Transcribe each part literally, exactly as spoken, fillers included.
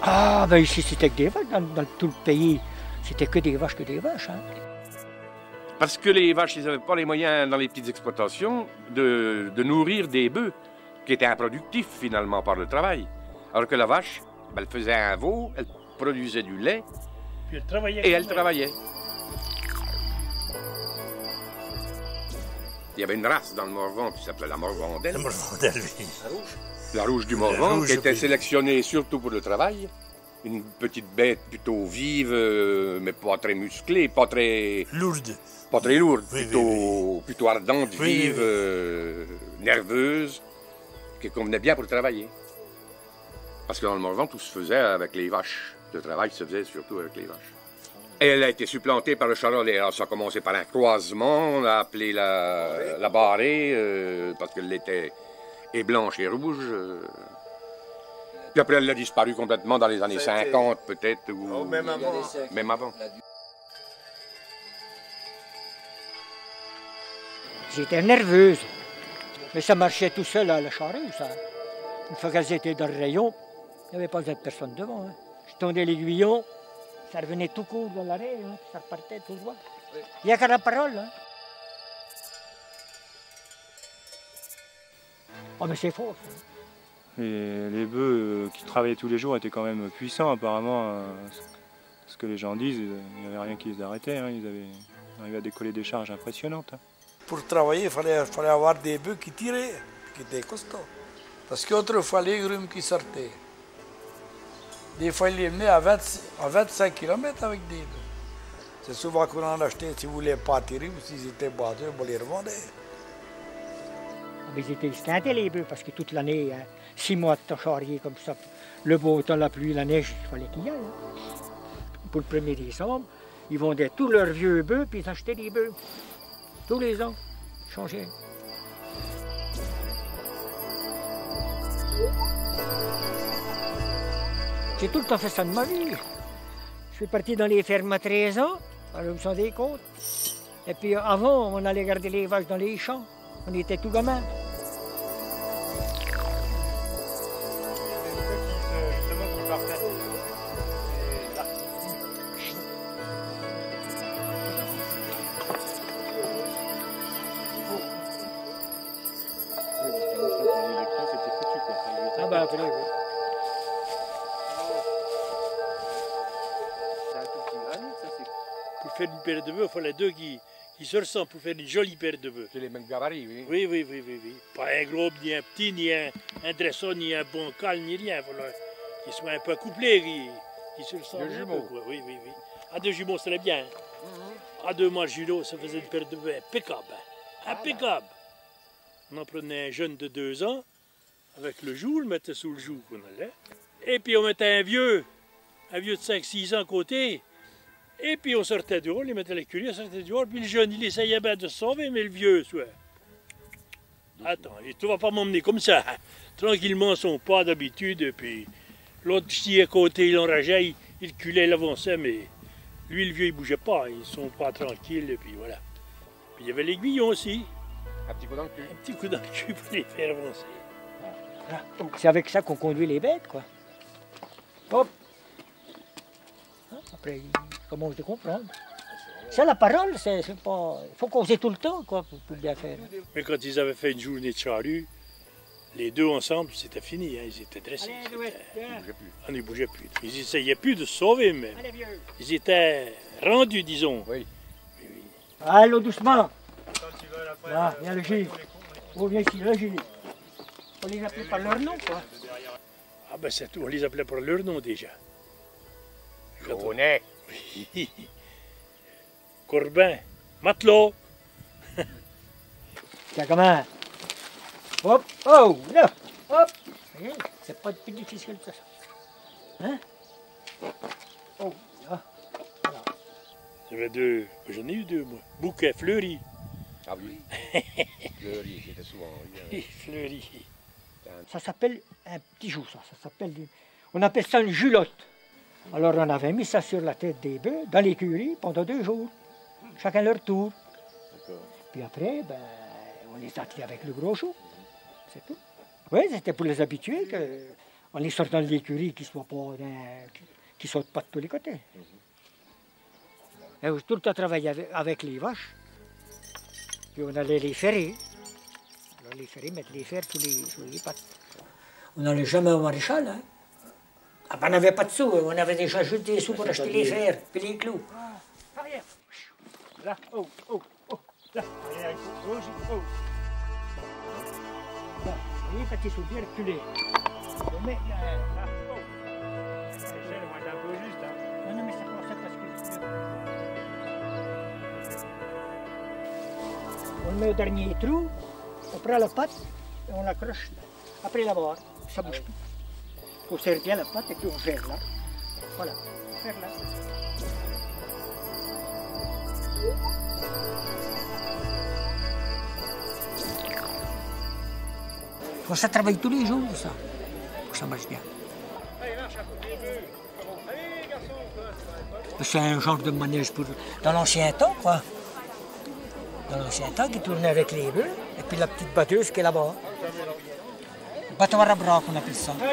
Ah, ben ici c'était que des vaches, dans, dans tout le pays, c'était que des vaches, que des vaches. Hein. Parce que les vaches, ils n'avaient pas les moyens dans les petites exploitations de, de nourrir des bœufs qui étaient improductifs finalement par le travail. Alors que la vache, ben, elle faisait un veau, elle produisait du lait Puis elle travaillait et elle travaillait. Il y avait une race dans le Morvan qui s'appelait la Morvandelle. La Morvandelle, oui. La rouge. La rouge du Morvan, rouge, qui était oui. sélectionnée surtout pour le travail. Une petite bête plutôt vive, euh, mais pas très musclée, pas très... Lourde. Pas très lourde, Oui, plutôt, oui, oui. plutôt ardente, Oui, vive, oui, oui. euh, nerveuse, qui convenait bien pour travailler. Parce que dans le Morvan, tout se faisait avec les vaches. Le travail se faisait surtout avec les vaches. Et elle a été supplantée par le charolais. Alors ça a commencé par un croisement, on l'a appelé la, la barrée, euh, parce qu'elle était et blanche et rouge. euh. Puis après, elle a disparu complètement dans les années cinquante, peut-être, ou Oh, même avant. même avant. J'étais nerveuse, mais ça marchait tout seul à la charrue, ça. Une fois qu'elles étaient dans le rayon, il n'y avait pas besoin de personne devant. Hein. Je tendais l'aiguillon, ça revenait tout court dans l'arrêt, hein, ça repartait tout droit. Il n'y a qu'à la parole. Hein. Oh, mais c'est faux, ça. Et les bœufs euh, qui travaillaient tous les jours étaient quand même puissants apparemment. Euh, ce que les gens disent, il n'y avait rien qui les arrêtait. Hein, ils, avaient, ils arrivaient à décoller des charges impressionnantes. Hein. Pour travailler, il fallait, fallait avoir des bœufs qui tiraient, qui étaient costauds. Parce qu'autrefois, les grumes qui sortaient, des fois, ils les menaient à, vingt, à vingt-cinq kilomètres avec des bœufs. C'est souvent qu'on en achetait, si vous ne voulez pas tirer, ou s'ils étaient boiteux, on les revendait. Mais ils étaient esquintés, les bœufs, parce que toute l'année, hein, six mois de temps charrier comme ça, le beau temps, la pluie, la neige, il fallait qu'il y aille. Hein. Pour le premier décembre, ils vendaient tous leurs vieux bœufs, puis ils achetaient des bœufs. Tous les ans, ils changeaient. J'ai tout le temps fait ça de ma vie. Je suis parti dans les fermes à treize ans, à l'Option des Côtes. Et puis avant, on allait garder les vaches dans les champs. On était tout gamins. Ah bah après, oui. Pour faire une paire de bœufs, il fallait deux qui, qui se ressemblent pour faire une jolie paire de bœufs. C'est les mêmes gabarits, oui. Oui, oui, oui, oui, oui. Pas un gros, ni un petit, ni un, un dresseur, ni un bon cal, ni rien. Il fallait qu'ils soient un peu couplés, qui, qui se ressemblent. Deux un jumeaux. peu, quoi. Oui, oui, oui. À deux jumeaux, c'était bien. À deux mâles jumeaux, ça faisait une paire de bœufs impeccable. Impeccable. On en prenait un jeune de deux ans, avec le joug, le mettait sous le joug qu'on allait. Et puis on mettait un vieux, un vieux de cinq six ans à côté. Et puis on sortait dehors, on les mettait à l'écurie, on sortait dehors, puis le jeune, il essayait bien de se sauver, mais le vieux, soit. Attends, tu vas pas m'emmener comme ça. Tranquillement, son pas d'habitude, et puis l'autre petit à côté, il enrageait, il, il culait, il avançait, mais lui, le vieux, il bougeait pas, ils sont pas tranquilles, et puis voilà. Puis il y avait l'aiguillon aussi, Un petit coup dans le cul. un petit coup dans le cul pour les faire avancer. C'est avec ça qu'on conduit les bêtes, quoi. Hop. Hein, après, ils commencent à comprendre. C'est la parole, c'est c'est pas... Il faut causer tout le temps, quoi, pour, pour bien faire. Mais quand ils avaient fait une journée de charrue, les deux ensemble, c'était fini, hein, ils étaient dressés. Allez, C'était- Louis, viens. Je bougeais plus. On ne bougeait plus. Ils essayaient plus de se sauver, même. Allez, vieux. Ils étaient rendus, disons. Oui. Allô, doucement. Là, viens le Gilles. Oh, viens ici, le Gilles. On les appelle par leur nom, quoi. Ah ben c'est tout, on les appelait par leur nom déjà. Quand on- Jaunet. Corbin, Matelot. Tiens, comment? Hop, oh, là, hop. Voyez, c'est pas plus difficile que ça. Hein? Oh, là. J'avais deux, j'en ai eu deux, moi. Bouquet, fleuri. Ah oui. Fleury, c'était souvent. oui. Fleuri. Ça s'appelle un petit joug, ça. Ça s'appelle du... On appelle ça une julotte. Alors on avait mis ça sur la tête des bœufs, dans l'écurie, pendant deux jours. Chacun leur tour. Puis après, ben, on les attelait avec le gros joug. C'est tout. Oui, c'était pour les habituer que en les sortant de l'écurie, qu'ils soient pas qui sautent pas de tous les côtés. Mm-hmm. Et tout le temps travaillé avec, avec les vaches. Puis on allait les ferrer. Alors les ferrer, mettre les fers sous les, sous les pattes. On n'allait jamais au maréchal. Hein. Ah, ben, on n'avait pas de sous, on avait déjà juste des sous pour acheter les fers, puis les clous. Ah, arrière. Là, oh, oh, oh, là, arrière, oh, oh. Là, vous voyez, quand ils sont bien reculés. On met là, là, oh. L'échelle va être un peu juste, hein. Non, non, mais c'est pour ça parce que... On met au dernier trou, on prend la patte et on l'accroche après la barre. Ça bouge plus. Il faut serrer bien la patte et puis on gère là. Voilà, on gère là. Il faut ça travaille tous les jours, ça, pour que ça marche bien. C'est un genre de manège pour... Dans l'ancien temps, quoi. Dans l'ancien temps, qui tournait avec les bœufs, et puis la petite batteuse qui est là-bas. Battoir à bras, qu'on appelle ça.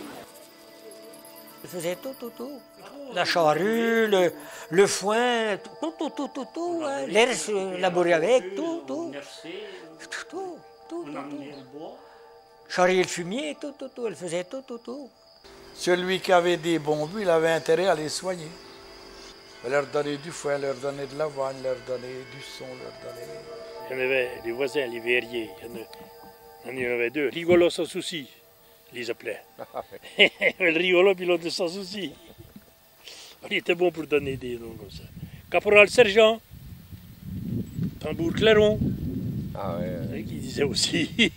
Il faisait tout, tout, tout. La charrue, le, le foin, tout, tout, tout, tout, tout. Hein. L'air labouré avec, tout, tout. Tout, tout, tout, tout, tout. Charrier le fumier, tout, tout, tout. Elle faisait tout, tout, tout. Celui qui avait des bons buts, il avait intérêt à les soigner. Il leur donnait du foin, leur donnait de l'avoine, leur donnait du son, leur donnait... Il y en avait des voisins, les verriers. Il y en, a, il y en avait deux. Rigolo sans souci, ils les appelaient. Le rigolo, pilote sans souci. Il était bon pour donner des noms comme ça. Caporal Sergent, Tambour Clairon, Ah ouais. qui disait aussi.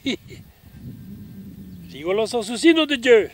Rigolo sans souci, nom de Dieu.